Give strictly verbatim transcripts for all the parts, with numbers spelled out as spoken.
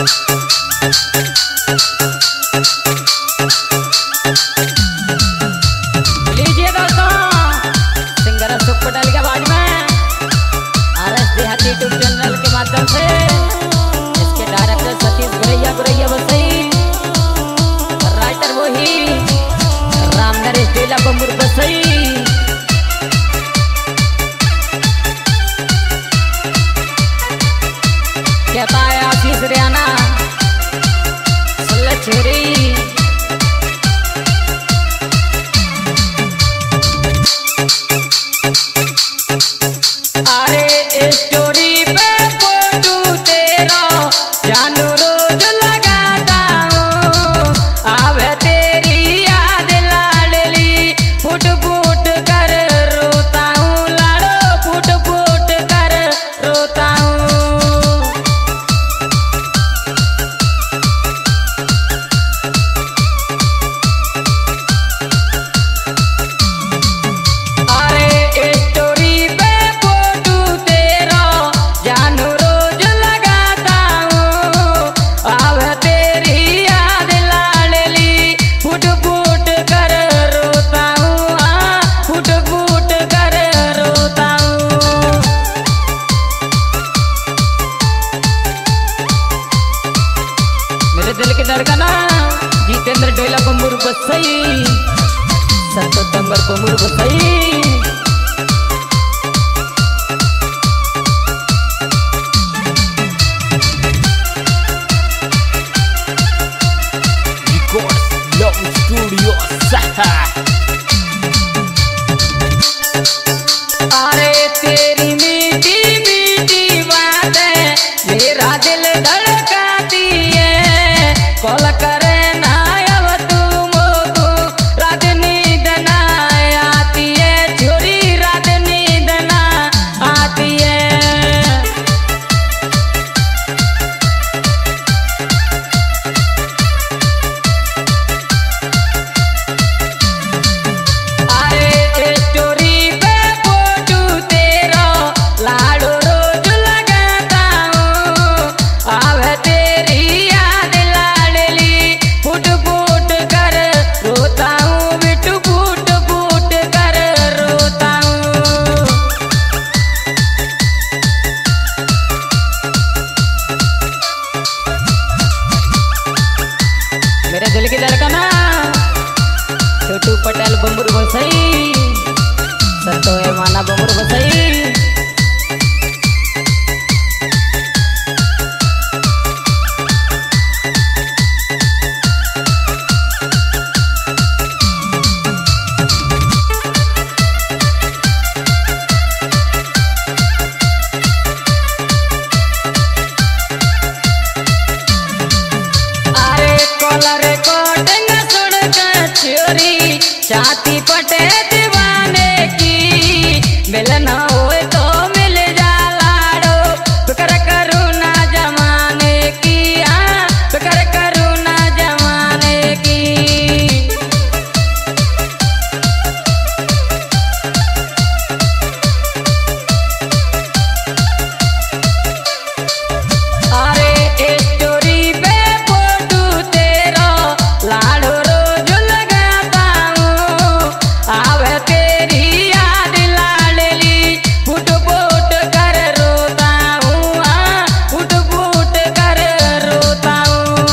लीजिए दोस्तों, सिंगर अशोक पटेल के आवाज में R S Dehati YouTube channel के माध्यम से इसके डायरेक्टर सतीश गुरैया गुरैया बसई, राइटर वही राम नरेश डेला बम्बुर बसई। कहता है आशीष रियाना छेरी अरे स्टोरी पे फोटो तेरा जानू रोज लगाता हूँ, आवे तेरी याद लाडली फुट फुट कर रोता हूँ, लाडो फुट फुट कर रोता हूँ। दिल के धड़कना जितेंद्र डेला बम्बुर बसई, सतोतंबर बम्बुर बसई। अरे तेरी मीठी मीठी बातें मेरा दिल धड़काती है, कॉल करे ना अब तू मोको रात नींद ना आती है, छोरी रात नींद ना आती है। अरे स्टोरी पे फोटो तेरा लाडो रोज लगाता हूँ, आवे तेरी याद लाडली फुट फुट कर रोता हूँ, बिटू फुट फुट कर रोता हूँ। मेरे दिल की धड़कना छोटू पटेल बम्बुर बसई, सतो है माना बम्बुर बसई। अरे कॉलर कोटिंग सुन कर छोरी छाती पटे दीवाने की, मिलना होए तो मिल जा लाडो, फिक्र करूँ ना जमाने की, हाँ फिक्र करूँ ना जमाने की। अरे स्टोरी पे फोटो तेरा लाडो रोज लगाता हूँ, आवे तेरी याद लाडली फुट फुट कर रोता हूँ, हाँ फुट फुट कर रोता हूँ।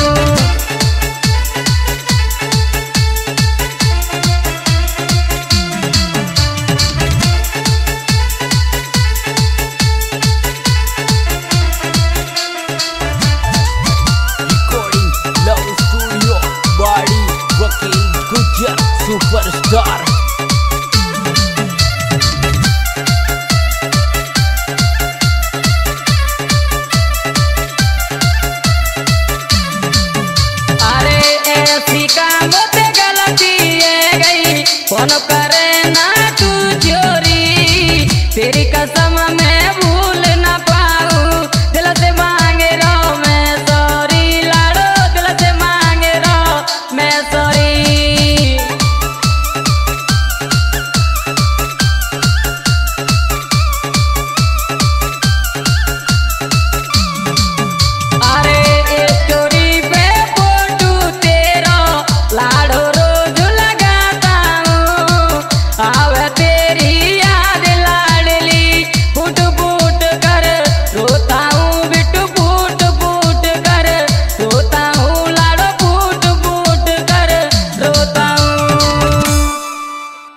सुपरस्टार अरे ऐसी काम पे गलती है गई, फोन करे